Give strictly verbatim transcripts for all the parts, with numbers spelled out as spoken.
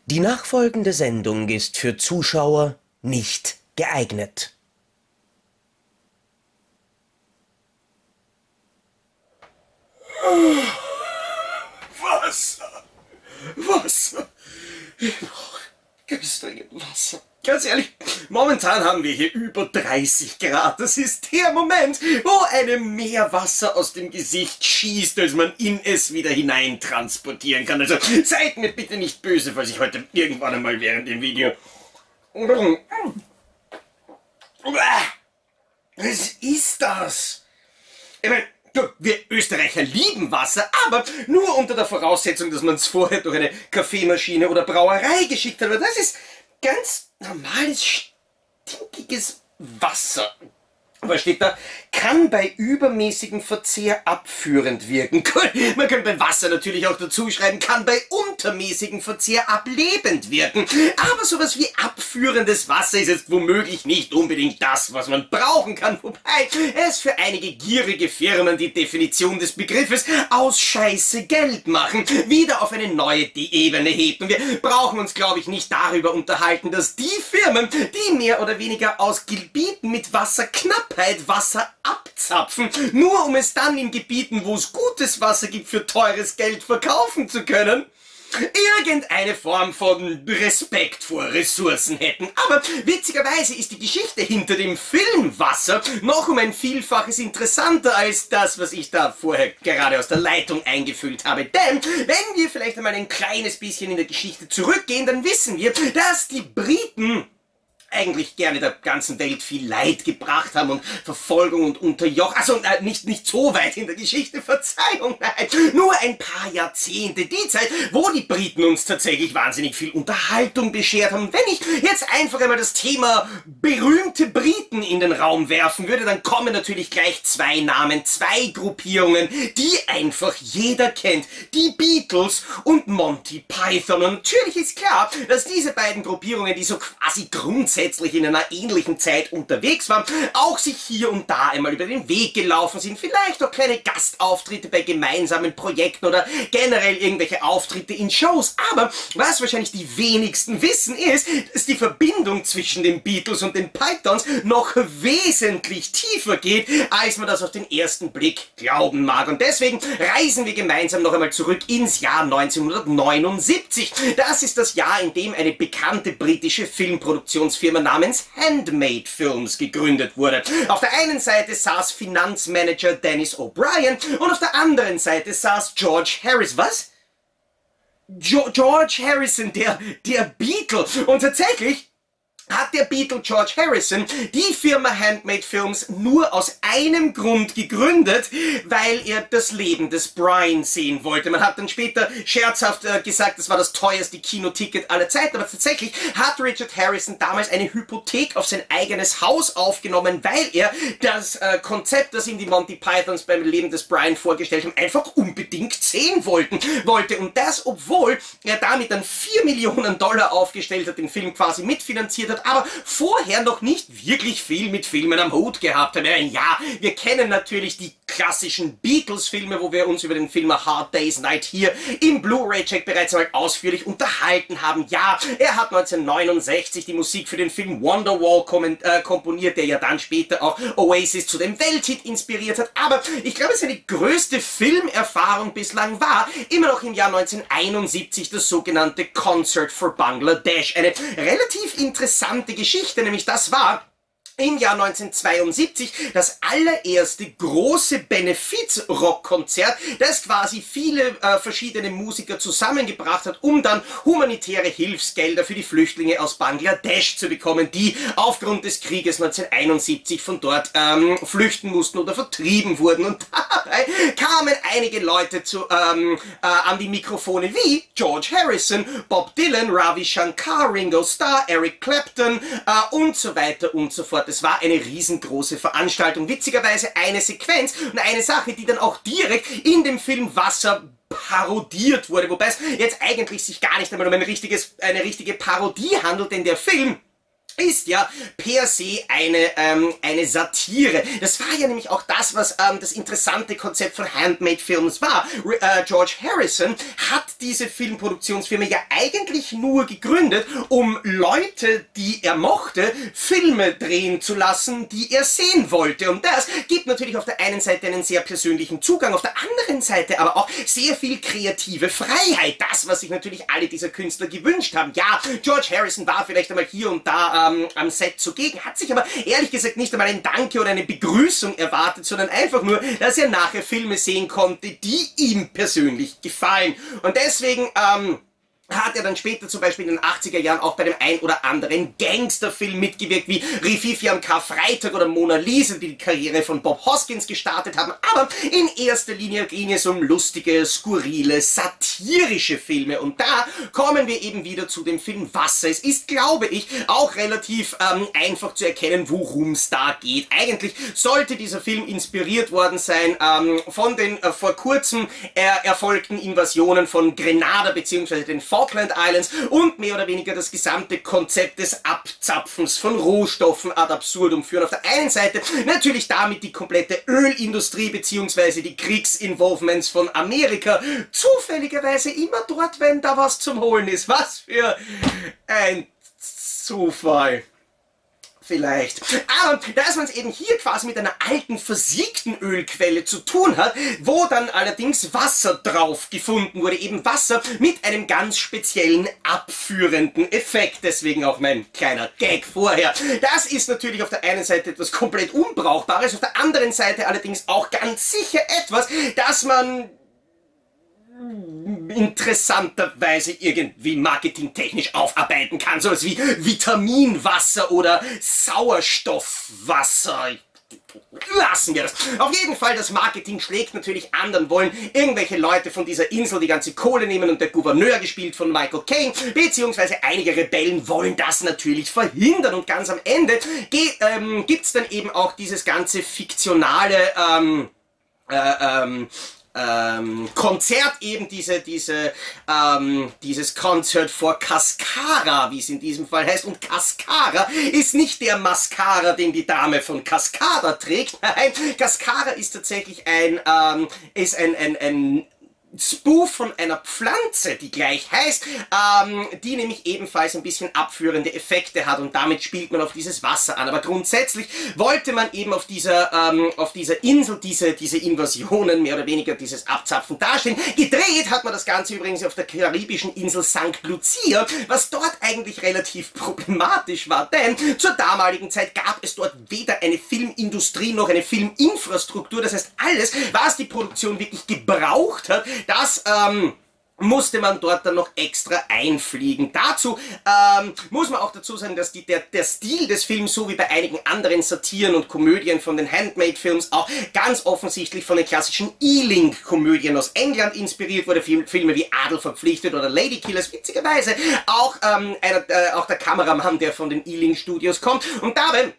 Die nachfolgende Sendung ist für Zuschauer nicht geeignet. Wasser! Wasser! Ich brauche ganz dringend Wasser. Ganz ehrlich, momentan haben wir hier über dreißig Grad. Das ist der Moment, wo einem mehr Wasser aus dem Gesicht schießt, als man in es wieder hinein transportieren kann. Also seid mir bitte nicht böse, falls ich heute irgendwann einmal während dem Video... Was ist das? Ich meine, wir Österreicher lieben Wasser, aber nur unter der Voraussetzung, dass man es vorher durch eine Kaffeemaschine oder Brauerei geschickt hat. Aber das ist ganz normales, stinkiges Wasser. Was steht da? Kann bei übermäßigem Verzehr abführend wirken. Man könnte bei Wasser natürlich auch dazu schreiben, kann bei untermäßigem Verzehr ablebend wirken. Aber sowas wie abführendes Wasser ist jetzt womöglich nicht unbedingt das, was man brauchen kann. Wobei es für einige gierige Firmen die Definition des Begriffes aus Scheiße Geld machen wieder auf eine neue Ebene hebt. Und wir brauchen uns, glaube ich, nicht darüber unterhalten, dass die Firmen, die mehr oder weniger aus Gebieten mit Wasserknappheit Wasser abzapfen, nur um es dann in Gebieten, wo es gutes Wasser gibt, für teures Geld verkaufen zu können, irgendeine Form von Respekt vor Ressourcen hätten. Aber witzigerweise ist die Geschichte hinter dem Film Wasser noch um ein Vielfaches interessanter als das, was ich da vorher gerade aus der Leitung eingefüllt habe. Denn wenn wir vielleicht einmal ein kleines bisschen in der Geschichte zurückgehen, dann wissen wir, dass die Briten eigentlich gerne der ganzen Welt viel Leid gebracht haben und Verfolgung und Unterjoch. Also äh, nicht, nicht so weit in der Geschichte, Verzeihung, nein. Nur ein paar Jahrzehnte, die Zeit, wo die Briten uns tatsächlich wahnsinnig viel Unterhaltung beschert haben. Wenn ich jetzt einfach einmal das Thema berühmte Briten in den Raum werfen würde, dann kommen natürlich gleich zwei Namen, zwei Gruppierungen, die einfach jeder kennt. Die Beatles und Monty Python. Und natürlich ist klar, dass diese beiden Gruppierungen, die so quasi grundsätzlich in einer ähnlichen Zeit unterwegs waren, auch sich hier und da einmal über den Weg gelaufen sind, vielleicht auch kleine Gastauftritte bei gemeinsamen Projekten oder generell irgendwelche Auftritte in Shows. Aber was wahrscheinlich die wenigsten wissen ist, dass die Verbindung zwischen den Beatles und den Pythons noch wesentlich tiefer geht, als man das auf den ersten Blick glauben mag. Und deswegen reisen wir gemeinsam noch einmal zurück ins Jahr neunzehnhundertneunundsiebzig. Das ist das Jahr, in dem eine bekannte britische Filmproduktionsfirma namens Handmade Films gegründet wurde. Auf der einen Seite saß Finanzmanager Dennis O'Brien und auf der anderen Seite saß George Harris. Was? Jo George Harrison, der, der Beatle. Und tatsächlich hat der Beatle George Harrison die Firma Handmade Films nur aus einem Grund gegründet, weil er das Leben des Brian sehen wollte. Man hat dann später scherzhaft äh, gesagt, das war das teuerste Kinoticket aller Zeiten, aber tatsächlich hat Richard Harrison damals eine Hypothek auf sein eigenes Haus aufgenommen, weil er das äh, Konzept, das ihm die Monty Pythons beim Leben des Brian vorgestellt haben, einfach unbedingt sehen wollten, wollte. Und das, obwohl er damit dann vier Millionen Dollar aufgestellt hat, den Film quasi mitfinanziert hat, aber vorher noch nicht wirklich viel mit Filmen am Hut gehabt haben. Ja, wir kennen natürlich die klassischen Beatles-Filme, wo wir uns über den Film A Hard Day's Night hier im Blu-ray-Check bereits einmal ausführlich unterhalten haben. Ja, er hat neunzehnhundertneunundsechzig die Musik für den Film Wonderwall äh, komponiert, der ja dann später auch Oasis zu dem Welthit inspiriert hat. Aber ich glaube, seine größte Filmerfahrung bislang war immer noch im Jahr neunzehnhunderteinundsiebzig das sogenannte Concert for Bangladesh. Eine relativ interessante Geschichte, nämlich das war im Jahr neunzehnhundertzweiundsiebzig das allererste große Benefiz-Rockkonzert, das quasi viele äh, verschiedene Musiker zusammengebracht hat, um dann humanitäre Hilfsgelder für die Flüchtlinge aus Bangladesch zu bekommen, die aufgrund des Krieges neunzehnhunderteinundsiebzig von dort ähm, flüchten mussten oder vertrieben wurden. Und dabei kamen einige Leute zu, ähm, äh, an die Mikrofone wie George Harrison, Bob Dylan, Ravi Shankar, Ringo Starr, Eric Clapton äh, und so weiter und so fort. Es war eine riesengroße Veranstaltung. Witzigerweise eine Sequenz und eine Sache, die dann auch direkt in dem Film Wasser parodiert wurde. Wobei es jetzt eigentlich sich gar nicht einmal um ein richtiges, eine richtige Parodie handelt, denn der Film ist ja per se eine, ähm, eine Satire. Das war ja nämlich auch das, was ähm, das interessante Konzept von Handmade Films war. R äh, George Harrison hat diese Filmproduktionsfirma ja eigentlich nur gegründet, um Leute, die er mochte, Filme drehen zu lassen, die er sehen wollte. Und das gibt natürlich auf der einen Seite einen sehr persönlichen Zugang, auf der anderen Seite aber auch sehr viel kreative Freiheit. Das, was sich natürlich alle dieser Künstler gewünscht haben. Ja, George Harrison war vielleicht einmal hier und da ähm, am Set zugegen, hat sich aber ehrlich gesagt nicht einmal ein Danke oder eine Begrüßung erwartet, sondern einfach nur, dass er nachher Filme sehen konnte, die ihm persönlich gefallen. Und deswegen, ähm, hat er dann später zum Beispiel in den achtziger Jahren auch bei dem ein oder anderen Gangsterfilm mitgewirkt, wie Rififi am Karfreitag oder Mona Lisa, die die Karriere von Bob Hoskins gestartet haben. Aber in erster Linie ging es um lustige, skurrile, satirische Filme. Und da kommen wir eben wieder zu dem Film Wasser. Es ist, glaube ich, auch relativ ähm, einfach zu erkennen, worum es da geht. Eigentlich sollte dieser Film inspiriert worden sein ähm, von den äh, vor kurzem äh, erfolgten Invasionen von Grenada bzw. den Falkland Islands und mehr oder weniger das gesamte Konzept des Abzapfens von Rohstoffen ad absurdum führen. Auf der einen Seite natürlich damit die komplette Ölindustrie bzw. die Kriegsinvolvements von Amerika zufälligerweise immer dort, wenn da was zum Holen ist. Was für ein Zufall. Vielleicht. Aber dass man es eben hier quasi mit einer alten, versiegten Ölquelle zu tun hat, wo dann allerdings Wasser drauf gefunden wurde. Eben Wasser mit einem ganz speziellen abführenden Effekt. Deswegen auch mein kleiner Gag vorher. Das ist natürlich auf der einen Seite etwas komplett Unbrauchbares, auf der anderen Seite allerdings auch ganz sicher etwas, das man interessanterweise irgendwie marketingtechnisch aufarbeiten kann. Sowas wie Vitaminwasser oder Sauerstoffwasser. Lassen wir das. Auf jeden Fall, das Marketing schlägt natürlich an, dann wollen irgendwelche Leute von dieser Insel die ganze Kohle nehmen und der Gouverneur, gespielt von Michael Caine, beziehungsweise einige Rebellen wollen das natürlich verhindern und ganz am Ende ähm, gibt es dann eben auch dieses ganze fiktionale ähm, äh, ähm, Ähm, Konzert eben, diese, diese, ähm, dieses Concert for Cascara, wie es in diesem Fall heißt. Und Cascara ist nicht der Mascara, den die Dame von Cascada trägt. Nein, Cascara ist tatsächlich ein, ähm, ist ein, ein, ein Spoof von einer Pflanze, die gleich heißt, ähm, die nämlich ebenfalls ein bisschen abführende Effekte hat und damit spielt man auf dieses Wasser an. Aber grundsätzlich wollte man eben auf dieser, ähm, auf dieser Insel diese, diese Invasionen, mehr oder weniger dieses Abzapfen darstellen. Gedreht hat man das Ganze übrigens auf der karibischen Insel Sankt Lucia, was dort eigentlich relativ problematisch war, denn zur damaligen Zeit gab es dort weder eine Filmindustrie noch eine Filminfrastruktur. Das heißt, alles, was die Produktion wirklich gebraucht hat, das ähm, musste man dort dann noch extra einfliegen. Dazu ähm, muss man auch dazu sagen, dass die, der, der Stil des Films, so wie bei einigen anderen Satiren und Komödien von den Handmade-Films, auch ganz offensichtlich von den klassischen Ealing-Komödien aus England inspiriert wurde. Filme wie Adel verpflichtet oder Ladykillers, witzigerweise auch, ähm, einer, äh, auch der Kameramann, der von den Ealing-Studios kommt. Und dabei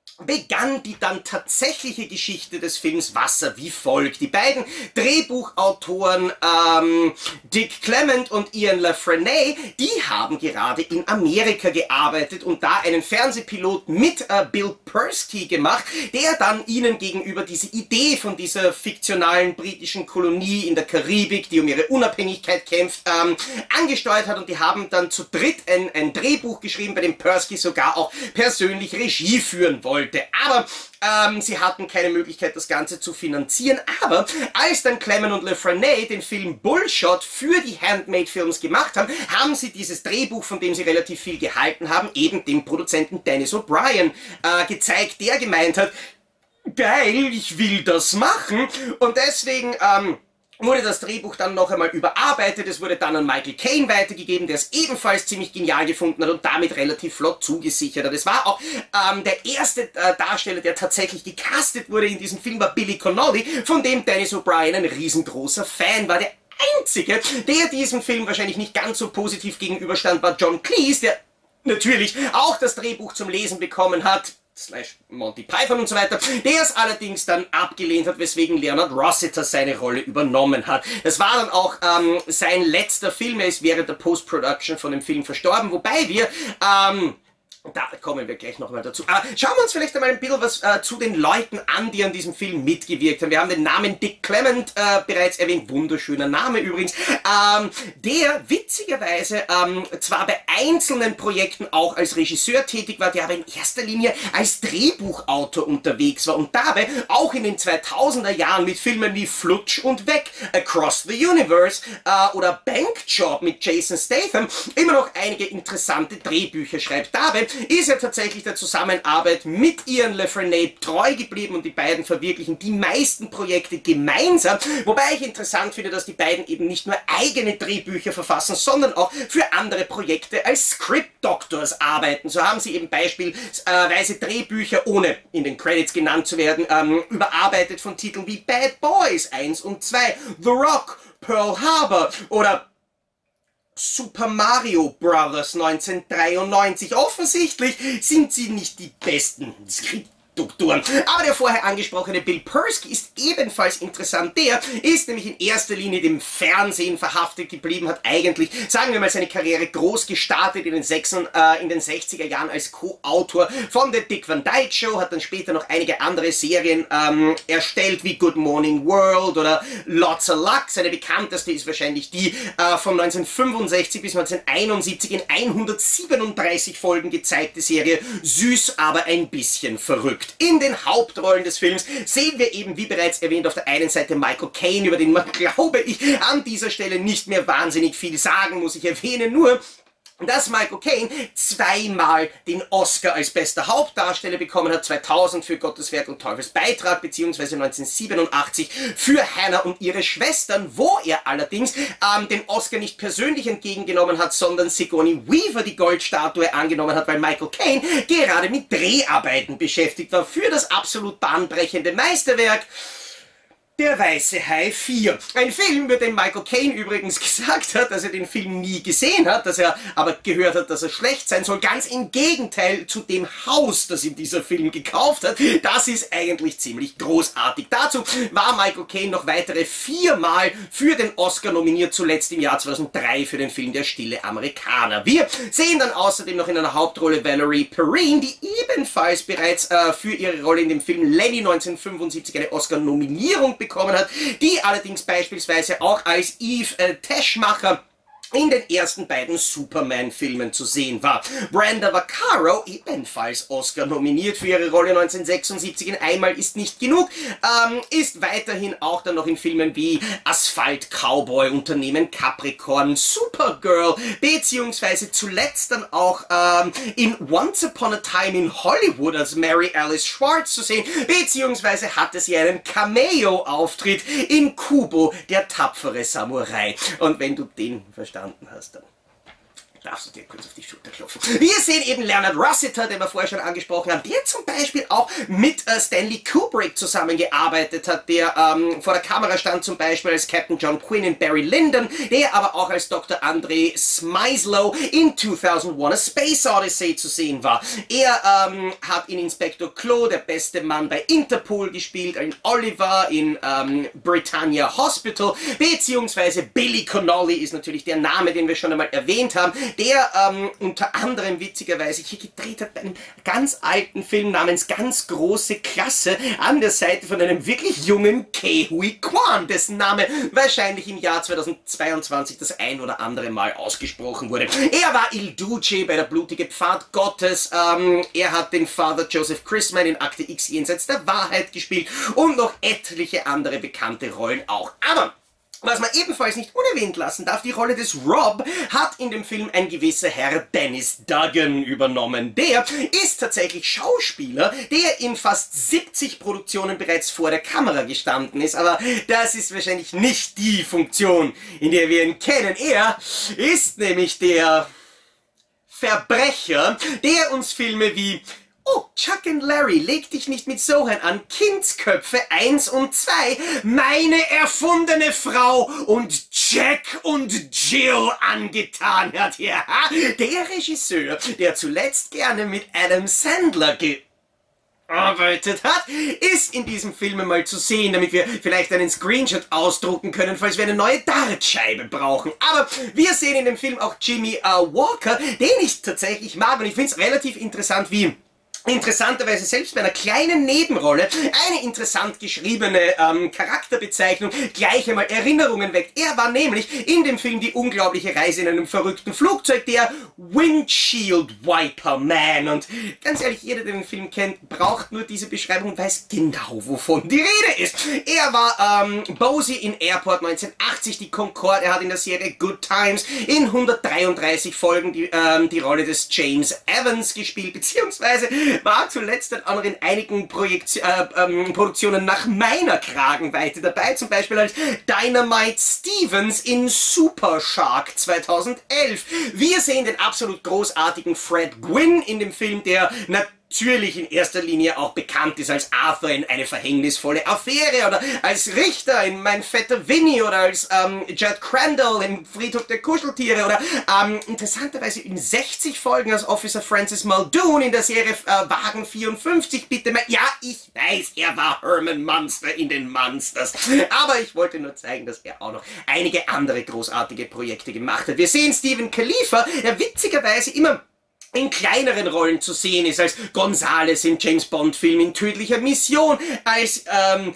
begann die dann tatsächliche Geschichte des Films Wasser wie folgt. Die beiden Drehbuchautoren ähm, Dick Clement und Ian LaFrenney, die haben gerade in Amerika gearbeitet und da einen Fernsehpilot mit äh, Bill Persky gemacht, der dann ihnen gegenüber diese Idee von dieser fiktionalen britischen Kolonie in der Karibik, die um ihre Unabhängigkeit kämpft, ähm, angesteuert hat, und die haben dann zu dritt ein, ein Drehbuch geschrieben, bei dem Persky sogar auch persönlich Regie führen wollte. Aber ähm, sie hatten keine Möglichkeit, das Ganze zu finanzieren. Aber als dann Clement und LaFrenney den Film Bullshot für die Handmade-Films gemacht haben, haben sie dieses Drehbuch, von dem sie relativ viel gehalten haben, eben dem Produzenten Dennis O'Brien äh, gezeigt, der gemeint hat, geil, ich will das machen. Und deswegen ähm, wurde das Drehbuch dann noch einmal überarbeitet. Es wurde dann an Michael Caine weitergegeben, der es ebenfalls ziemlich genial gefunden hat und damit relativ flott zugesichert hat. Es war auch ähm, der erste äh, Darsteller, der tatsächlich gecastet wurde in diesem Film, war Billy Connolly, von dem Dennis O'Brien ein riesengroßer Fan war. Der einzige, der diesem Film wahrscheinlich nicht ganz so positiv gegenüberstand, war John Cleese, der natürlich auch das Drehbuch zum Lesen bekommen hat, slash Monty Python und so weiter, der es allerdings dann abgelehnt hat, weswegen Leonard Rossiter seine Rolle übernommen hat. Das war dann auch ähm, sein letzter Film. Er ist während der Post-Production von dem Film verstorben, wobei wir ähm, Da kommen wir gleich nochmal dazu. Aber schauen wir uns vielleicht einmal ein bisschen was äh, zu den Leuten an, die an diesem Film mitgewirkt haben. Wir haben den Namen Dick Clement äh, bereits erwähnt, wunderschöner Name übrigens, ähm, der witzigerweise ähm, zwar bei einzelnen Projekten auch als Regisseur tätig war, der aber in erster Linie als Drehbuchautor unterwegs war und dabei auch in den zweitausender Jahren mit Filmen wie Flutsch und Weg, Across the Universe äh, oder Bankjob mit Jason Statham immer noch einige interessante Drehbücher schreibt. Dabei ist er tatsächlich der Zusammenarbeit mit Ian La Frenais treu geblieben und die beiden verwirklichen die meisten Projekte gemeinsam, wobei ich interessant finde, dass die beiden eben nicht nur eigene Drehbücher verfassen, sondern auch für andere Projekte als Script Doctors arbeiten. So haben sie eben beispielsweise Drehbücher, ohne in den Credits genannt zu werden, ähm, überarbeitet von Titeln wie Bad Boys eins und zwei, The Rock, Pearl Harbor oder Super Mario Bros. neunzehnhundertdreiundneunzig. Offensichtlich sind sie nicht die besten Skriptdoktoren. Aber der vorher angesprochene Bill Persky ist ebenfalls interessant. Der ist nämlich in erster Linie dem Fernsehen verhaftet geblieben, hat eigentlich, sagen wir mal, seine Karriere groß gestartet in den, sechsen, äh, in den sechziger Jahren als Co-Autor von der Dick Van Dyke Show, hat dann später noch einige andere Serien ähm, erstellt, wie Good Morning World oder Lots of Luck. Seine bekannteste ist wahrscheinlich die äh, von neunzehnhundertfünfundsechzig bis neunzehnhunderteinundsiebzig in hundertsiebenunddreißig Folgen gezeigte Serie Süß, aber ein bisschen verrückt. In den Hauptrollen des Films sehen wir eben, wie bereits erwähnt, auf der einen Seite Michael Caine, über den man, glaube ich, an dieser Stelle nicht mehr wahnsinnig viel sagen muss. Ich erwähne nur, dass Michael Caine zweimal den Oscar als bester Hauptdarsteller bekommen hat, zweitausend für Gottes Werk und Teufels Beitrag, beziehungsweise neunzehnhundertsiebenundachtzig für Hannah und ihre Schwestern, wo er allerdings ähm, den Oscar nicht persönlich entgegengenommen hat, sondern Sigourney Weaver die Goldstatue angenommen hat, weil Michael Caine gerade mit Dreharbeiten beschäftigt war für das absolut bahnbrechende Meisterwerk Der Weiße Hai vier. Ein Film, über den Michael Caine übrigens gesagt hat, dass er den Film nie gesehen hat, dass er aber gehört hat, dass er schlecht sein soll. Ganz im Gegenteil zu dem Haus, das ihm dieser Film gekauft hat. Das ist eigentlich ziemlich großartig. Dazu war Michael Caine noch weitere viermal für den Oscar nominiert, zuletzt im Jahr zweitausenddrei für den Film Der stille Amerikaner. Wir sehen dann außerdem noch in einer Hauptrolle Valerie Perrine, die ebenfalls bereits äh, für ihre Rolle in dem Film Lenny neunzehnhundertfünfundsiebzig eine Oscar-Nominierung bekommen hat, die allerdings beispielsweise auch als Eve äh, Teschmacher in den ersten beiden Superman-Filmen zu sehen war. Brenda Vaccaro, ebenfalls Oscar nominiert für ihre Rolle neunzehnhundertsechsundsiebzig in Einmal ist nicht genug, ähm, ist weiterhin auch dann noch in Filmen wie Asphalt Cowboy, Unternehmen Capricorn, Supergirl, beziehungsweise zuletzt dann auch ähm, in Once Upon a Time in Hollywood als Mary Alice Schwartz zu sehen, beziehungsweise hatte sie einen Cameo-Auftritt in Kubo, der tapfere Samurai. Und wenn du den verstanden hast, dann darfst du dir kurz auf die Schulter klopfen. Wir sehen eben Leonard Rossiter, den wir vorher schon angesprochen haben, der zum Beispiel auch mit äh, Stanley Kubrick zusammengearbeitet hat, der ähm, vor der Kamera stand zum Beispiel als Captain John Quinn in Barry Lyndon, der aber auch als Doktor André Smyslow in zweitausendeins A Space Odyssey zu sehen war. Er ähm, hat in Inspektor Klo, der beste Mann bei Interpol, gespielt, in Oliver, in ähm, Britannia Hospital, beziehungsweise Billy Connolly ist natürlich der Name, den wir schon einmal erwähnt haben, der ähm, unter anderem witzigerweise hier gedreht hat bei einem ganz alten Film namens Ganz große Klasse an der Seite von einem wirklich jungen Ke Huy Quan, dessen Name wahrscheinlich im Jahr zweitausendzweiundzwanzig das ein oder andere Mal ausgesprochen wurde. Er war Il Duce bei Der blutige Pfad Gottes, ähm, er hat den Father Joseph Chrisman in Akte X Jenseits der Wahrheit gespielt und noch etliche andere bekannte Rollen auch. Aber was man ebenfalls nicht unerwähnt lassen darf, die Rolle des Rob hat in dem Film ein gewisser Herr Dennis Duggan übernommen. Der ist tatsächlich Schauspieler, der in fast siebzig Produktionen bereits vor der Kamera gestanden ist, aber das ist wahrscheinlich nicht die Funktion, in der wir ihn kennen. Er ist nämlich der Verbrecher, der uns Filme wie Oh, Chuck and Larry, leg dich nicht mit Sohan an, Kindsköpfe eins und zwei, Meine erfundene Frau und Jack und Jill angetan hat. Ja, der Regisseur, der zuletzt gerne mit Adam Sandler ge gearbeitet hat, ist in diesem Film mal zu sehen, damit wir vielleicht einen Screenshot ausdrucken können, falls wir eine neue Dartscheibe brauchen. Aber wir sehen in dem Film auch Jimmy äh, Walker, den ich tatsächlich mag, und ich finde es relativ interessant, wie interessanterweise selbst bei einer kleinen Nebenrolle eine interessant geschriebene ähm, Charakterbezeichnung gleich einmal Erinnerungen weckt. Er war nämlich in dem Film Die unglaubliche Reise in einem verrückten Flugzeug der Windshield Wiper Man. Und ganz ehrlich, jeder, der den Film kennt, braucht nur diese Beschreibung und weiß genau, wovon die Rede ist. Er war ähm, Bosie in Airport neunzehnhundertachtzig, die Concorde. Er hat in der Serie Good Times in hundertdreiunddreißig Folgen die, ähm, die Rolle des James Evans gespielt, beziehungsweise war zuletzt dann auch noch in einigen Projekt, äh, ähm, Produktionen nach meiner Kragenweite dabei, zum Beispiel als Dynamite Stevens in Super Shark zweitausendelf. Wir sehen den absolut großartigen Fred Gwynne in dem Film, der natürlich natürlich in erster Linie auch bekannt ist als Arthur in Eine verhängnisvolle Affäre oder als Richter in Mein fetter Winnie oder als ähm, Judd Crandall in Friedhof der Kuscheltiere oder ähm, interessanterweise in sechzig Folgen als Officer Francis Muldoon in der Serie äh, Wagen vierundfünfzig, bitte mal. Ja, ich weiß, er war Herman Munster in den Munsters. Aber ich wollte nur zeigen, dass er auch noch einige andere großartige Projekte gemacht hat. Wir sehen Stephen Khalifa, der witzigerweise immer in kleineren Rollen zu sehen ist, als Gonzales in James Bond Film in Tödlicher Mission, als ähm,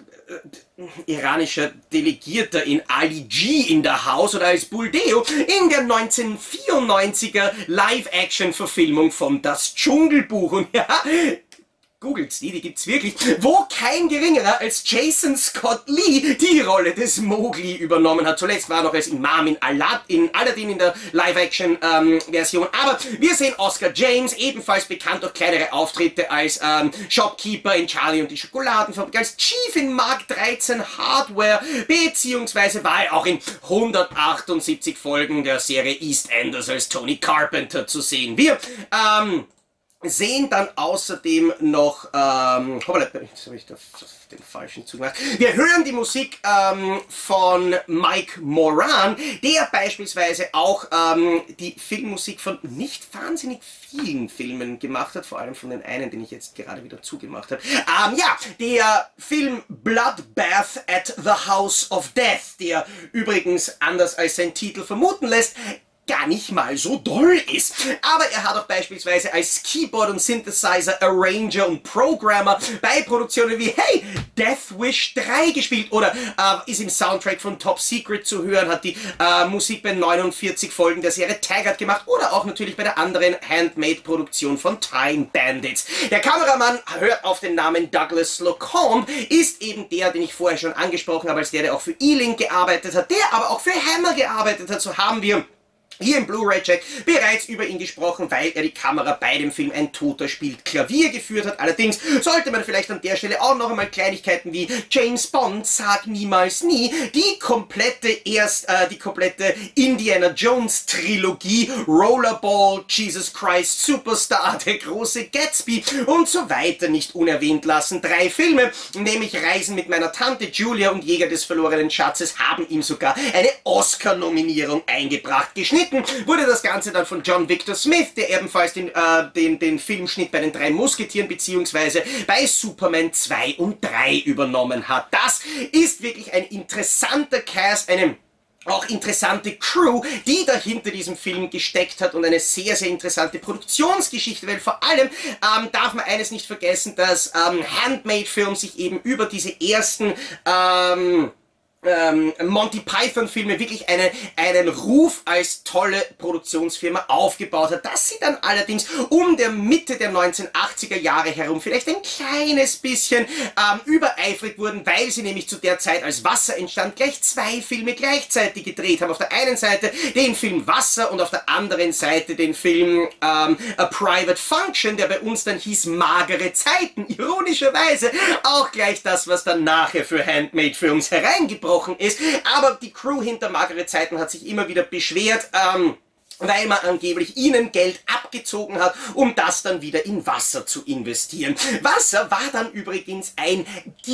äh, äh, iranischer Delegierter in Ali G in der House oder als Buldeo in der neunzehnhundertvierundneunziger Live-Action-Verfilmung von Das Dschungelbuch. Und ja, googelt's die, die gibt's wirklich, wo kein geringerer als Jason Scott Lee die Rolle des Mowgli übernommen hat. Zuletzt war er noch als Imam in, Alad in Aladdin in der Live-Action-Version. Ähm, Aber wir sehen Oscar James, ebenfalls bekannt durch kleinere Auftritte als ähm, Shopkeeper in Charlie und die Schokoladenfabrik, als Chief in Mark dreizehn Hardware, beziehungsweise war er auch in hundertachtundsiebzig Folgen der Serie EastEnders als Tony Carpenter zu sehen. Wir, ähm, sehen dann außerdem noch, ähm, hoppala, jetzt habe ich das, den falschen zugemacht. Wir hören die Musik ähm, von Mike Moran, der beispielsweise auch ähm, die Filmmusik von nicht wahnsinnig vielen Filmen gemacht hat, vor allem von den einen, den ich jetzt gerade wieder zugemacht habe. Ähm, ja, der Film Bloodbath at the House of Death, der übrigens, anders als sein Titel vermuten lässt, gar nicht mal so doll ist. Aber er hat auch beispielsweise als Keyboard- und Synthesizer, Arranger und Programmer bei Produktionen wie, hey, Death Wish drei gespielt oder äh, ist im Soundtrack von Top Secret zu hören, hat die äh, Musik bei neunundvierzig Folgen der Serie Taggart gemacht oder auch natürlich bei der anderen Handmade-Produktion von Time Bandits. Der Kameramann, hört auf den Namen Douglas Slocombe, ist eben der, den ich vorher schon angesprochen habe, als der, der auch für E-Link gearbeitet hat, der aber auch für Hammer gearbeitet hat. So haben wir hier im Blu-ray-Check bereits über ihn gesprochen, weil er die Kamera bei dem Film Ein Toter spielt Klavier geführt hat. Allerdings sollte man vielleicht an der Stelle auch noch einmal Kleinigkeiten wie James Bond, Sag niemals nie, die komplette erst, äh, die komplette Indiana Jones Trilogie, Rollerball, Jesus Christ Superstar, Der große Gatsby und so weiter nicht unerwähnt lassen. Drei Filme, nämlich Reisen mit meiner Tante Julia und Jäger des verlorenen Schatzes, haben ihm sogar eine Oscar-Nominierung eingebracht. Geschnitten wurde das Ganze dann von John Victor Smith, der ebenfalls den, äh, den, den Filmschnitt bei den drei Musketieren bzw. bei Superman zwei und drei übernommen hat. Das ist wirklich ein interessanter Cast, eine auch interessante Crew, die dahinter diesem Film gesteckt hat und eine sehr, sehr interessante Produktionsgeschichte, weil vor allem ähm, darf man eines nicht vergessen, dass ähm, Handmade-Film sich eben über diese ersten ähm, Ähm, Monty Python Filme wirklich eine, einen Ruf als tolle Produktionsfirma aufgebaut hat, dass sie dann allerdings um der Mitte der neunzehnhundertachtziger Jahre herum vielleicht ein kleines bisschen ähm, übereifrig wurden, weil sie nämlich zu der Zeit, als Wasser entstand, gleich zwei Filme gleichzeitig gedreht haben. Auf der einen Seite den Film Wasser und auf der anderen Seite den Film ähm, A Private Function, der bei uns dann hieß Magere Zeiten. Ironischerweise auch gleich das, was dann nachher für Handmade-Films hereingebrochen ist, aber die Crew hinter Magere Zeiten hat sich immer wieder beschwert, ähm, weil man angeblich ihnen Geld abgezogen hat, um das dann wieder in Wasser zu investieren. Wasser war dann übrigens ein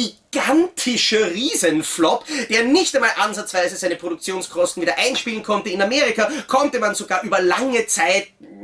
gigantischer Riesenflop, der nicht einmal ansatzweise seine Produktionskosten wieder einspielen konnte. In Amerika konnte man sogar über lange Zeit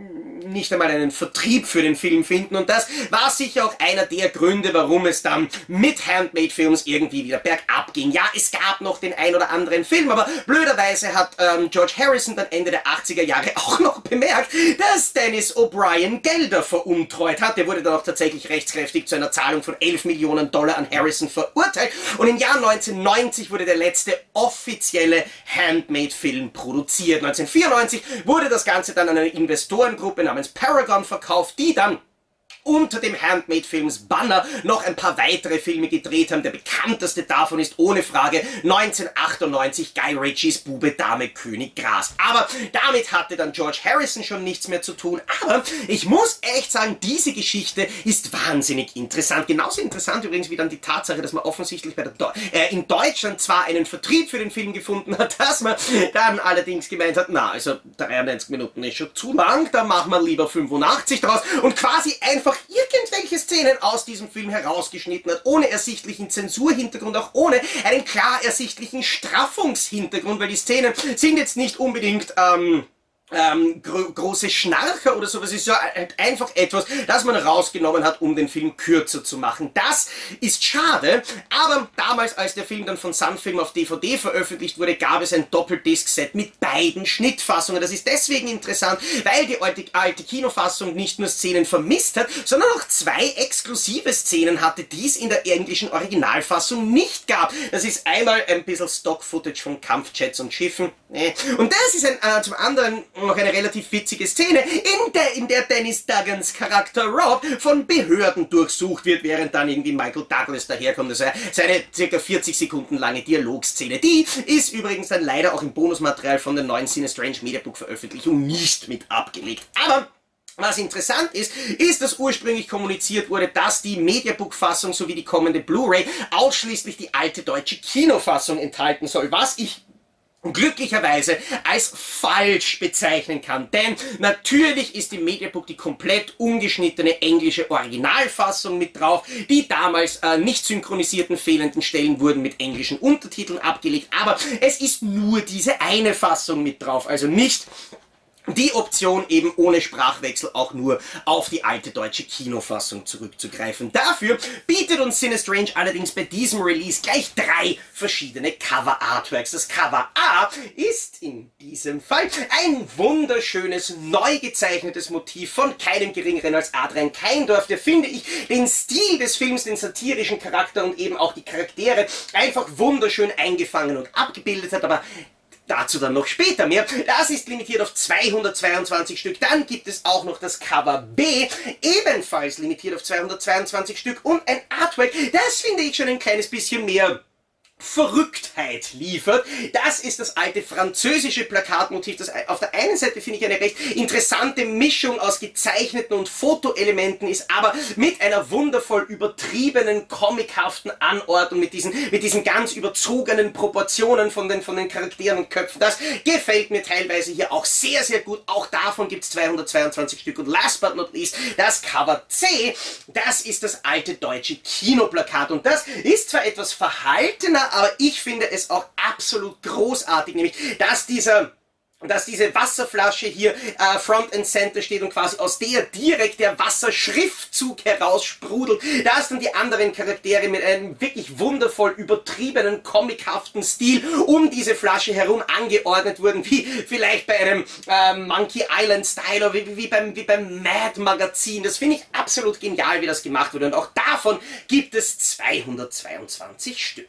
nicht einmal einen Vertrieb für den Film finden. Und das war sicher auch einer der Gründe, warum es dann mit Handmade Films irgendwie wieder bergab ging. Ja, es gab noch den ein oder anderen Film, aber blöderweise hat ähm, George Harrison dann Ende der achtziger Jahre auch noch bemerkt, dass Dennis O'Brien Gelder veruntreut hat. Der wurde dann auch tatsächlich rechtskräftig zu einer Zahlung von elf Millionen Dollar an Harrison verurteilt. Und im Jahr neunzehnhundertneunzig wurde der letzte offizielle Handmade-Film produziert. neunzehnhundertvierundneunzig wurde das Ganze dann an eine Investorengruppe namens Paragon verkauft, die dann unter dem Handmade-Films Banner noch ein paar weitere Filme gedreht haben. Der bekannteste davon ist ohne Frage neunzehnhundertachtundneunzig Guy Ritchies Bube, Dame, König, Gras. Aber damit hatte dann George Harrison schon nichts mehr zu tun. Aber ich muss echt sagen, diese Geschichte ist wahnsinnig interessant. Genauso interessant übrigens wie dann die Tatsache, dass man offensichtlich bei der Deu äh, in Deutschland zwar einen Vertrieb für den Film gefunden hat, dass man dann allerdings gemeint hat, na, also dreiundneunzig Minuten ist schon zu lang, da machen wir lieber fünfundachtzig draus und quasi einfach irgendwelche Szenen aus diesem Film herausgeschnitten hat, ohne ersichtlichen Zensurhintergrund, auch ohne einen klar ersichtlichen Straffungshintergrund, weil die Szenen sind jetzt nicht unbedingt ähm, Ähm, gro große Schnarcher oder sowas, ist ja halt einfach etwas, das man rausgenommen hat, um den Film kürzer zu machen. Das ist schade, aber damals, als der Film dann von Sunfilm auf D V D veröffentlicht wurde, gab es ein Doppeldisc-Set mit beiden Schnittfassungen. Das ist deswegen interessant, weil die alte, alte Kinofassung nicht nur Szenen vermisst hat, sondern auch zwei exklusive Szenen hatte, die es in der englischen Originalfassung nicht gab. Das ist einmal ein bisschen Stock-Footage von Kampfjets und Schiffen, und das ist ein, äh, zum anderen noch eine relativ witzige Szene, in der, in der Dennis Duggans Charakter Rob von Behörden durchsucht wird, während dann irgendwie Michael Douglas daherkommt. Das ist seine circa vierzig Sekunden lange Dialogszene. Die ist übrigens dann leider auch im Bonusmaterial von der neuen Cinestrange Mediabook Veröffentlichung nicht mit abgelegt. Aber was interessant ist, ist, dass ursprünglich kommuniziert wurde, dass die Mediabook-Fassung sowie die kommende Blu-ray ausschließlich die alte deutsche Kinofassung enthalten soll, was ich glücklicherweise als falsch bezeichnen kann. Denn natürlich ist im Mediabook die komplett ungeschnittene englische Originalfassung mit drauf. Die damals äh, nicht synchronisierten fehlenden Stellen wurden mit englischen Untertiteln abgelegt. Aber es ist nur diese eine Fassung mit drauf. Also nicht die Option, eben ohne Sprachwechsel auch nur auf die alte deutsche Kinofassung zurückzugreifen. Dafür bietet uns Cinestrange allerdings bei diesem Release gleich drei verschiedene Cover-Artworks. Das Cover A ist in diesem Fall ein wunderschönes, neu gezeichnetes Motiv von keinem geringeren als Adrian Keindorf, der, finde ich, den Stil des Films, den satirischen Charakter und eben auch die Charaktere einfach wunderschön eingefangen und abgebildet hat, aber dazu dann noch später mehr. Das ist limitiert auf zweihundertzweiundzwanzig Stück. Dann gibt es auch noch das Cover B, ebenfalls limitiert auf zweihundertzweiundzwanzig Stück und ein Artwork. Das finde ich schon ein kleines bisschen mehr Verrücktheit liefert. Das ist das alte französische Plakatmotiv, das auf der einen Seite, finde ich, eine recht interessante Mischung aus gezeichneten und Fotoelementen ist, aber mit einer wundervoll übertriebenen, comichaften Anordnung, mit diesen, mit diesen ganz überzogenen Proportionen von den, von den Charakteren und Köpfen. Das gefällt mir teilweise hier auch sehr, sehr gut. Auch davon gibt es zweihundertzweiundzwanzig Stück. Und last but not least, das Cover C, das ist das alte deutsche Kinoplakat. Und das ist zwar etwas verhaltener, aber ich finde es auch absolut großartig, nämlich, dass dieser dass diese Wasserflasche hier äh, Front and Center steht und quasi aus der direkt der Wasserschriftzug heraussprudelt, dass dann die anderen Charaktere mit einem wirklich wundervoll übertriebenen, comichaften Stil um diese Flasche herum angeordnet wurden, wie vielleicht bei einem äh, Monkey Island Style oder wie, wie, beim, wie beim Mad Magazin. Das finde ich absolut genial, wie das gemacht wurde, und auch davon gibt es zweihundertzweiundzwanzig Stück.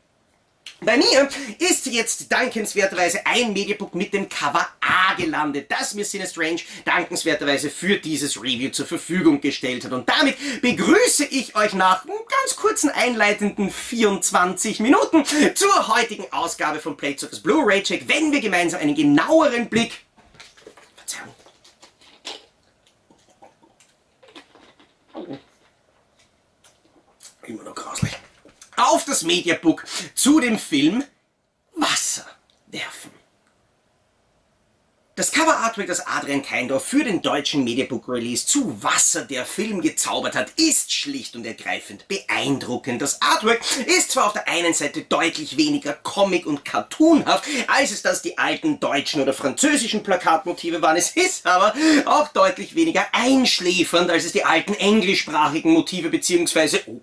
Bei mir ist jetzt dankenswerterweise ein Mediabook mit dem Cover A gelandet, das mir Cinestrange dankenswerterweise für dieses Review zur Verfügung gestellt hat. Und damit begrüße ich euch nach ganz kurzen einleitenden vierundzwanzig Minuten zur heutigen Ausgabe von Platesuckers Blu-ray Check, wenn wir gemeinsam einen genaueren Blick... Verzeihung. Immer noch grauslich. Auf das Mediabook zu dem Film Wasser werfen. Das Coverart Artwork, das Adrian Keindorff für den deutschen Mediabook Release zu Wasser der Film gezaubert hat, ist schlicht und ergreifend beeindruckend. Das Artwork ist zwar auf der einen Seite deutlich weniger Comic- und Cartoonhaft, als es das die alten deutschen oder französischen Plakatmotive waren. Es ist aber auch deutlich weniger einschläfernd, als es die alten englischsprachigen Motive bzw. Oh,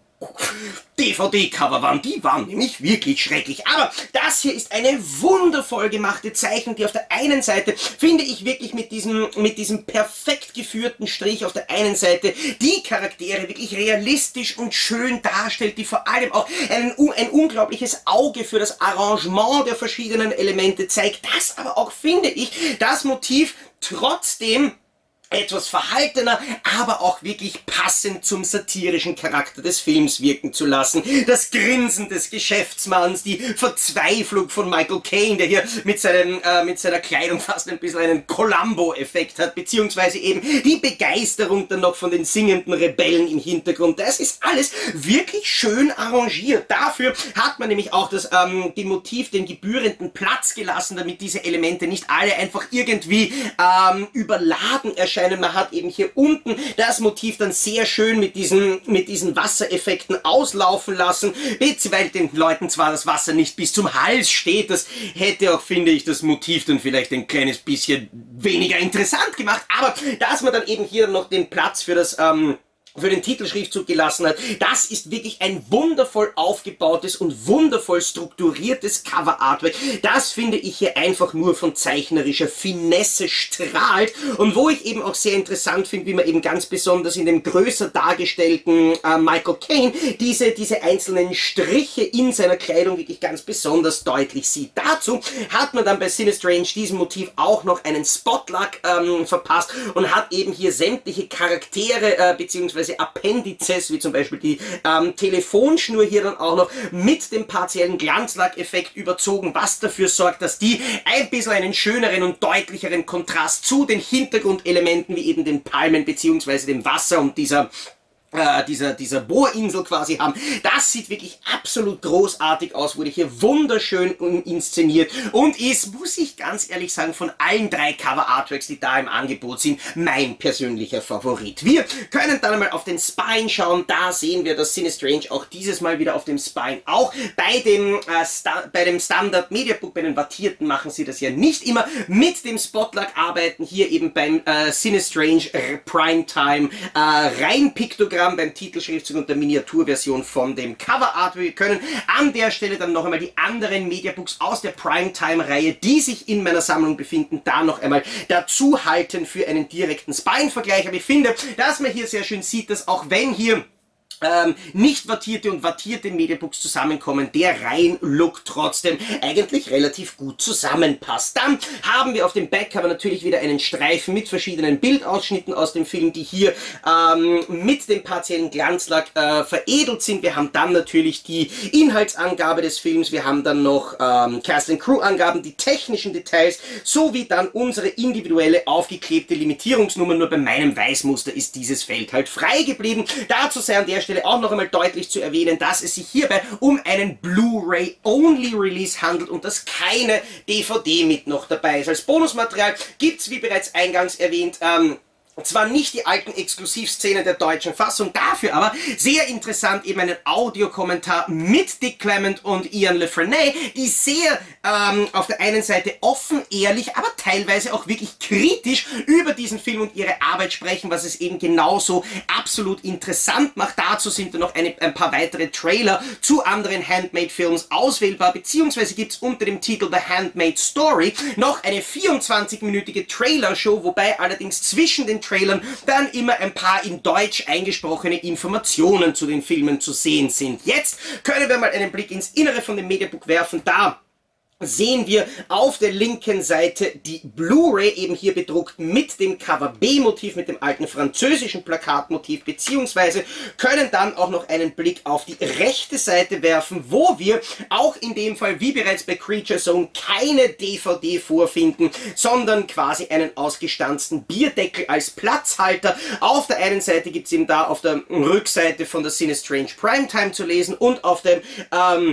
D V D-Cover waren. Die waren nämlich wirklich schrecklich. Aber das hier ist eine wundervoll gemachte Zeichnung, die auf der einen Seite, finde ich, wirklich mit diesem, mit diesem perfekt geführten Strich auf der einen Seite die Charaktere wirklich realistisch und schön darstellt, die vor allem auch ein, ein unglaubliches Auge für das Arrangement der verschiedenen Elemente zeigt. Das aber auch, finde ich, das Motiv trotzdem etwas verhaltener, aber auch wirklich passend zum satirischen Charakter des Films wirken zu lassen. Das Grinsen des Geschäftsmanns, die Verzweiflung von Michael Caine, der hier mit, seinem, äh, mit seiner Kleidung fast ein bisschen einen Columbo-Effekt hat, beziehungsweise eben die Begeisterung dann noch von den singenden Rebellen im Hintergrund. Das ist alles wirklich schön arrangiert. Dafür hat man nämlich auch das, ähm, dem Motiv den gebührenden Platz gelassen, damit diese Elemente nicht alle einfach irgendwie ähm, überladen erscheinen. Man hat eben hier unten das Motiv dann sehr schön mit diesen, mit diesen Wassereffekten auslaufen lassen, weil den Leuten zwar das Wasser nicht bis zum Hals steht, das hätte auch, finde ich, das Motiv dann vielleicht ein kleines bisschen weniger interessant gemacht, aber dass man dann eben hier noch den Platz für das, ähm, für den Titelschriftzug gelassen hat, das ist wirklich ein wundervoll aufgebautes und wundervoll strukturiertes Cover-Artwork. Das finde ich hier einfach nur von zeichnerischer Finesse strahlt und wo ich eben auch sehr interessant finde, wie man eben ganz besonders in dem größer dargestellten äh, Michael Caine diese, diese einzelnen Striche in seiner Kleidung wirklich ganz besonders deutlich sieht. Dazu hat man dann bei Cinestrange diesem Motiv auch noch einen Spotlock ähm, verpasst und hat eben hier sämtliche Charaktere äh, bzw. Appendizes, wie zum Beispiel die ähm, Telefonschnur hier dann auch noch mit dem partiellen Glanzlackeffekt überzogen, was dafür sorgt, dass die ein bisschen einen schöneren und deutlicheren Kontrast zu den Hintergrundelementen wie eben den Palmen bzw. dem Wasser und dieser Äh, dieser, dieser Bohrinsel quasi haben. Das sieht wirklich absolut großartig aus, wurde hier wunderschön inszeniert und ist, muss ich ganz ehrlich sagen, von allen drei Cover-Artworks, die da im Angebot sind, mein persönlicher Favorit. Wir können dann einmal auf den Spine schauen, da sehen wir, dass Cinestrange auch dieses Mal wieder auf dem Spine, auch bei dem, äh, Sta bei dem Standard Mediabook, bei den Wattierten machen sie das ja nicht immer, mit dem Spotlock arbeiten, hier eben beim äh, Cinestrange Primetime äh, rein Piktogramm beim Titelschriftzug und der Miniaturversion von dem Cover-Art. Wir können an der Stelle dann noch einmal die anderen Mediabooks aus der Primetime-Reihe, die sich in meiner Sammlung befinden, da noch einmal dazu halten für einen direkten Spine-Vergleich. Aber ich finde, dass man hier sehr schön sieht, dass auch wenn hier Ähm, nicht wattierte und wattierte Mediabooks zusammenkommen, der Reihenlook trotzdem eigentlich relativ gut zusammenpasst. Dann haben wir auf dem Backcover natürlich wieder einen Streifen mit verschiedenen Bildausschnitten aus dem Film, die hier ähm, mit dem partiellen Glanzlack äh, veredelt sind. Wir haben dann natürlich die Inhaltsangabe des Films, wir haben dann noch ähm, Cast and Crew Angaben, die technischen Details, sowie dann unsere individuelle aufgeklebte Limitierungsnummer. Nur bei meinem Weißmuster ist dieses Feld halt frei geblieben. Dazu sei an der Stelle auch noch einmal deutlich zu erwähnen, dass es sich hierbei um einen Blu-ray-Only-Release handelt und dass keine D V D mit noch dabei ist. Als Bonusmaterial gibt es, wie bereits eingangs erwähnt, ähm, zwar nicht die alten Exklusivszenen der deutschen Fassung, dafür aber sehr interessant eben einen Audiokommentar mit Dick Clement und Ian LaFrenney, die sehr ähm, auf der einen Seite offen, ehrlich, aber teilweise auch wirklich kritisch über diesen Film und ihre Arbeit sprechen, was es eben genauso absolut interessant macht. Dazu sind dann noch eine, ein paar weitere Trailer zu anderen Handmade-Films auswählbar, beziehungsweise gibt es unter dem Titel The Handmade Story noch eine vierundzwanzig-minütige Trailer-Show, wobei allerdings zwischen den Trailern dann immer ein paar in Deutsch eingesprochene Informationen zu den Filmen zu sehen sind. Jetzt können wir mal einen Blick ins Innere von dem Mediabook werfen. Da sehen wir auf der linken Seite die Blu-ray, eben hier bedruckt mit dem Cover B-Motiv, mit dem alten französischen Plakatmotiv, beziehungsweise können dann auch noch einen Blick auf die rechte Seite werfen, wo wir auch in dem Fall, wie bereits bei Creature Zone, keine D V D vorfinden, sondern quasi einen ausgestanzten Bierdeckel als Platzhalter. Auf der einen Seite gibt es eben da auf der Rückseite von der Cinestrange Primetime zu lesen und auf dem ähm,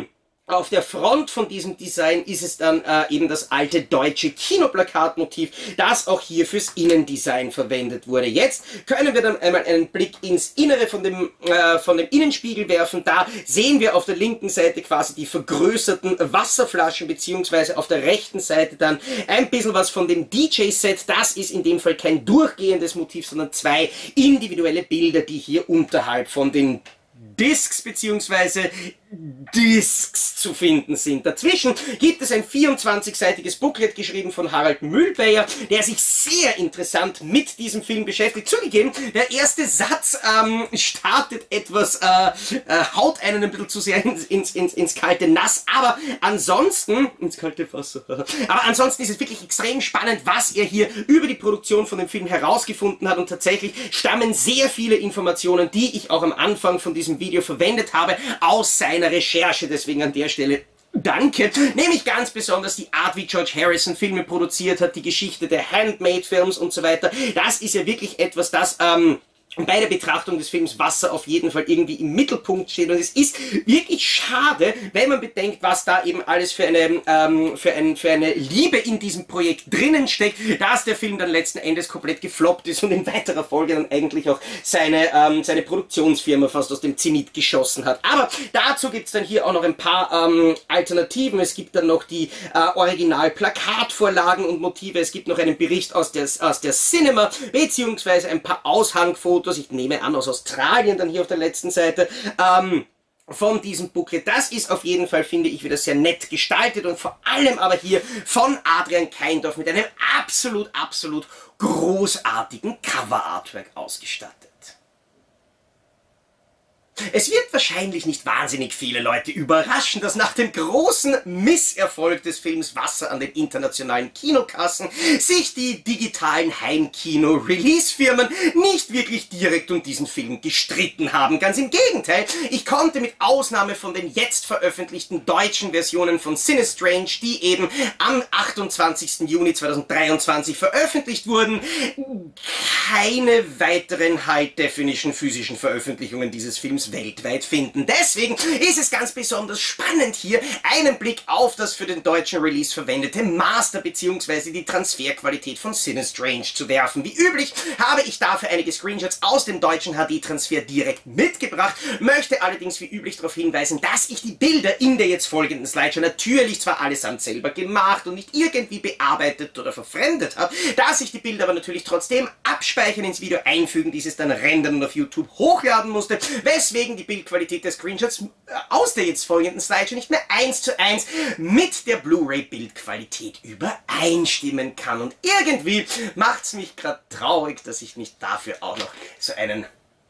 Auf der Front von diesem Design ist es dann äh, eben das alte deutsche Kinoplakatmotiv, das auch hier fürs Innendesign verwendet wurde. Jetzt können wir dann einmal einen Blick ins Innere von dem, äh, von dem Innenspiegel werfen. Da sehen wir auf der linken Seite quasi die vergrößerten Wasserflaschen, beziehungsweise auf der rechten Seite dann ein bisschen was von dem D J-Set. Das ist in dem Fall kein durchgehendes Motiv, sondern zwei individuelle Bilder, die hier unterhalb von den Discs beziehungsweise Discs zu finden sind. Dazwischen gibt es ein vierundzwanzigseitiges Booklet, geschrieben von Harald Mühlbeier, der sich sehr interessant mit diesem Film beschäftigt. Zugegeben, der erste Satz ähm, startet etwas, äh, äh, haut einen ein bisschen zu sehr ins, ins, ins, ins kalte Nass, aber ansonsten, ins kalte Wasser, aber ansonsten ist es wirklich extrem spannend, was er hier über die Produktion von dem Film herausgefunden hat, und tatsächlich stammen sehr viele Informationen, die ich auch am Anfang von diesem Video verwendet habe, aus seinem Recherche, deswegen an der Stelle danke. Nämlich ganz besonders die Art, wie George Harrison Filme produziert hat, die Geschichte der Handmade-Films und so weiter. Das ist ja wirklich etwas, das ähm, bei der Betrachtung des Films Wasser auf jeden Fall irgendwie im Mittelpunkt steht, und es ist wirklich schade, wenn man bedenkt, was da eben alles für eine, ähm, für, ein, für eine Liebe in diesem Projekt drinnen steckt, dass der Film dann letzten Endes komplett gefloppt ist und in weiterer Folge dann eigentlich auch seine, ähm, seine Produktionsfirma fast aus dem Zenit geschossen hat. Aber dazu gibt es dann hier auch noch ein paar ähm, Alternativen. Es gibt dann noch die äh, Original-Plakatvorlagen und Motive, es gibt noch einen Bericht aus der, aus der Cinema, beziehungsweise ein paar Aushangfotos, ich nehme an aus Australien, dann hier auf der letzten Seite, ähm, von diesem Booklet. Das ist auf jeden Fall, finde ich, wieder sehr nett gestaltet, und vor allem aber hier von Adrian Kaindorf mit einem absolut, absolut großartigen Cover-Artwork ausgestattet. Es wird wahrscheinlich nicht wahnsinnig viele Leute überraschen, dass nach dem großen Misserfolg des Films Wasser an den internationalen Kinokassen sich die digitalen Heimkino-Release-Firmen nicht wirklich direkt um diesen Film gestritten haben. Ganz im Gegenteil, ich konnte mit Ausnahme von den jetzt veröffentlichten deutschen Versionen von Cinestrange, die eben am achtundzwanzigsten Juni zweitausenddreiundzwanzig veröffentlicht wurden, keine weiteren High-Definition physischen Veröffentlichungen dieses Films weltweit finden. Deswegen ist es ganz besonders spannend, hier einen Blick auf das für den deutschen Release verwendete Master bzw. die Transferqualität von Cinestrange zu werfen. Wie üblich habe ich dafür einige Screenshots aus dem deutschen H D-Transfer direkt mitgebracht, möchte allerdings wie üblich darauf hinweisen, dass ich die Bilder in der jetzt folgenden Slideshow natürlich zwar allesamt selber gemacht und nicht irgendwie bearbeitet oder verfremdet habe, dass ich die Bilder aber natürlich trotzdem abspeichern, ins Video einfügen, dieses dann rendern und auf YouTube hochladen musste, weswegen die Bildqualität der Screenshots aus der jetzt folgenden Slideshow nicht mehr eins zu eins mit der Blu-ray-Bildqualität übereinstimmen kann. Und irgendwie macht es mich gerade traurig, dass ich nicht dafür auch noch so einen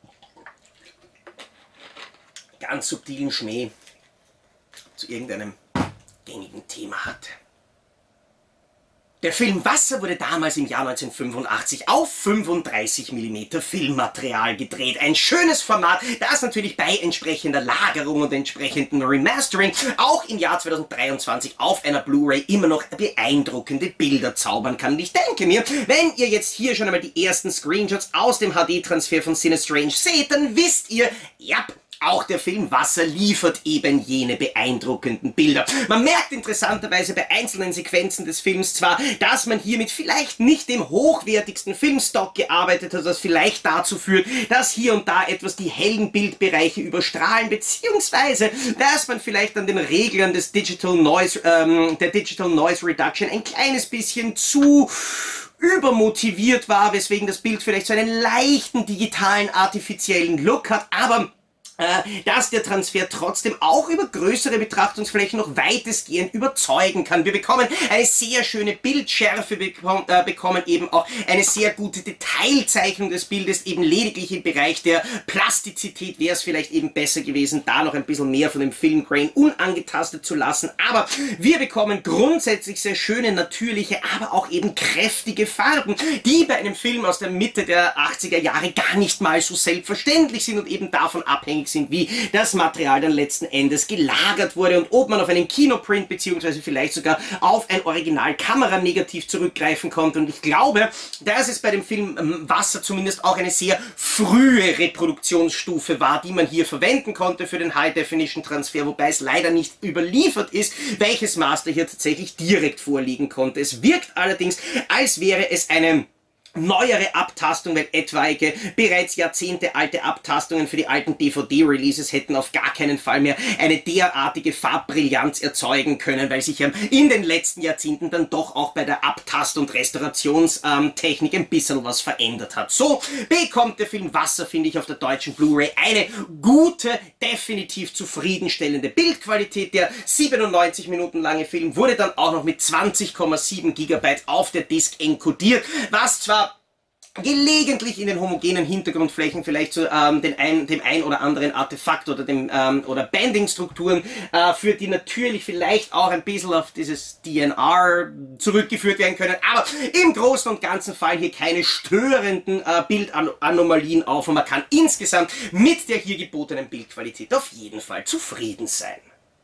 ganz subtilen Schmäh zu irgendeinem gängigen Thema hatte. Der Film Wasser wurde damals im Jahr neunzehnhundertfünfundachtzig auf fünfunddreißig Millimeter Filmmaterial gedreht. Ein schönes Format, das natürlich bei entsprechender Lagerung und entsprechendem Remastering auch im Jahr zweitausenddreiundzwanzig auf einer Blu-ray immer noch beeindruckende Bilder zaubern kann. Und ich denke mir, wenn ihr jetzt hier schon einmal die ersten Screenshots aus dem H D-Transfer von Cinestrange seht, dann wisst ihr, ja, auch der Film Wasser liefert eben jene beeindruckenden Bilder. Man merkt interessanterweise bei einzelnen Sequenzen des Films zwar, dass man hier mit vielleicht nicht dem hochwertigsten Filmstock gearbeitet hat, was vielleicht dazu führt, dass hier und da etwas die hellen Bildbereiche überstrahlen, beziehungsweise dass man vielleicht an den Reglern des Digital Noise, ähm, der Digital Noise Reduction ein kleines bisschen zu übermotiviert war, weswegen das Bild vielleicht so einen leichten digitalen, artifiziellen Look hat, aber dass der Transfer trotzdem auch über größere Betrachtungsflächen noch weitestgehend überzeugen kann. Wir bekommen eine sehr schöne Bildschärfe, bekommen, äh, bekommen eben auch eine sehr gute Detailzeichnung des Bildes, eben lediglich im Bereich der Plastizität wäre es vielleicht eben besser gewesen, da noch ein bisschen mehr von dem Filmgrain unangetastet zu lassen, aber wir bekommen grundsätzlich sehr schöne, natürliche, aber auch eben kräftige Farben, die bei einem Film aus der Mitte der achtziger Jahre gar nicht mal so selbstverständlich sind und eben davon abhängig sind, wie das Material dann letzten Endes gelagert wurde und ob man auf einen Kinoprint beziehungsweise vielleicht sogar auf ein Original-Kameranegativ zurückgreifen konnte. Und ich glaube, dass es bei dem Film Wasser zumindest auch eine sehr frühe Reproduktionsstufe war, die man hier verwenden konnte für den High-Definition-Transfer, wobei es leider nicht überliefert ist, welches Master hier tatsächlich direkt vorliegen konnte. Es wirkt allerdings, als wäre es eine neuere Abtastung, weil etwaige bereits jahrzehntealte Abtastungen für die alten D V D-Releases hätten auf gar keinen Fall mehr eine derartige Farbbrillanz erzeugen können, weil sich ja in den letzten Jahrzehnten dann doch auch bei der Abtast- und Restaurationstechnik ein bisschen was verändert hat. So bekommt der Film Wasser, finde ich, auf der deutschen Blu-ray eine gute, definitiv zufriedenstellende Bildqualität. Der siebenundneunzig Minuten lange Film wurde dann auch noch mit zwanzig Komma sieben Gigabyte auf der Disk enkodiert, was zwar gelegentlich in den homogenen Hintergrundflächen vielleicht zu ähm, den ein, dem ein oder anderen Artefakt oder dem ähm, oder Banding-Strukturen äh, führt, die natürlich vielleicht auch ein bisschen auf dieses D N R zurückgeführt werden können, aber im Großen und Ganzen fallen hier keine störenden äh, Bildanomalien auf und man kann insgesamt mit der hier gebotenen Bildqualität auf jeden Fall zufrieden sein.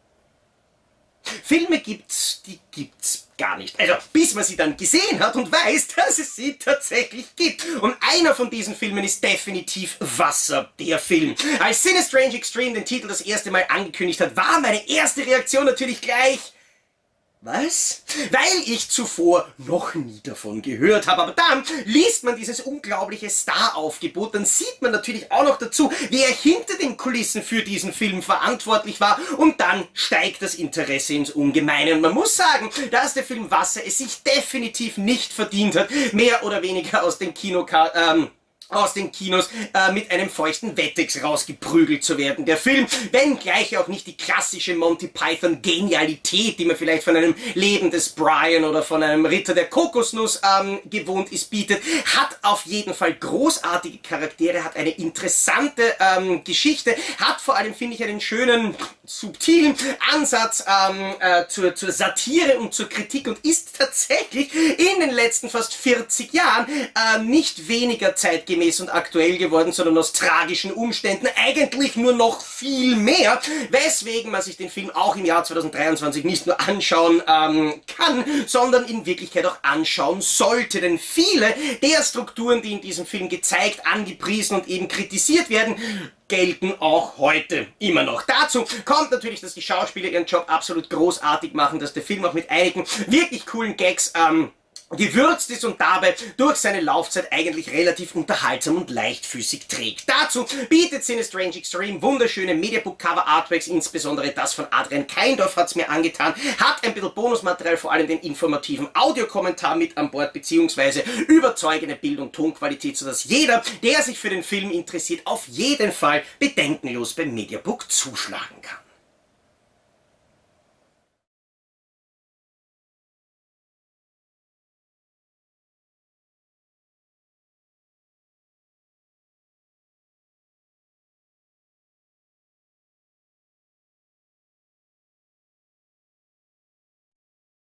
Filme gibt's, die gibt's gar nicht. Also, bis man sie dann gesehen hat und weiß, dass es sie tatsächlich gibt. Und einer von diesen Filmen ist definitiv Wasser, der Film. Als Cine Strange Extreme den Titel das erste Mal angekündigt hat, war meine erste Reaktion natürlich gleich: Was? Weil ich zuvor noch nie davon gehört habe. Aber dann liest man dieses unglaubliche Star-Aufgebot, dann sieht man natürlich auch noch dazu, wer hinter den Kulissen für diesen Film verantwortlich war, und dann steigt das Interesse ins Ungemeine. Und man muss sagen, dass der Film Wasser es sich definitiv nicht verdient hat, mehr oder weniger aus den Kinoka ähm, aus den Kinos äh, mit einem feuchten Wettex rausgeprügelt zu werden. Der Film, wenngleich auch nicht die klassische Monty Python Genialität, die man vielleicht von einem Leben des Brian oder von einem Ritter der Kokosnuss ähm, gewohnt ist, bietet, hat auf jeden Fall großartige Charaktere, hat eine interessante ähm, Geschichte, hat vor allem, finde ich, einen schönen, subtilen Ansatz ähm, äh, zur, zur Satire und zur Kritik und ist tatsächlich in den letzten fast vierzig Jahren äh, nicht weniger zeitgemäß und aktuell geworden, sondern aus tragischen Umständen eigentlich nur noch viel mehr, weswegen man sich den Film auch im Jahr zweitausenddreiundzwanzig nicht nur anschauen ähm, kann, sondern in Wirklichkeit auch anschauen sollte, denn viele der Strukturen, die in diesem Film gezeigt, angepriesen und eben kritisiert werden, gelten auch heute immer noch. Dazu kommt natürlich, dass die Schauspieler ihren Job absolut großartig machen, dass der Film auch mit einigen wirklich coolen Gags ähm, gewürzt ist und dabei durch seine Laufzeit eigentlich relativ unterhaltsam und leichtfüßig trägt. Dazu bietet Cine Strange Extreme wunderschöne Mediabook-Cover-Artworks, insbesondere das von Adrian Keindorf hat es mir angetan, hat ein bisschen Bonusmaterial, vor allem den informativen Audiokommentar mit an Bord, beziehungsweise überzeugende Bild- und Tonqualität, sodass jeder, der sich für den Film interessiert, auf jeden Fall bedenkenlos beim Mediabook zuschlagen kann.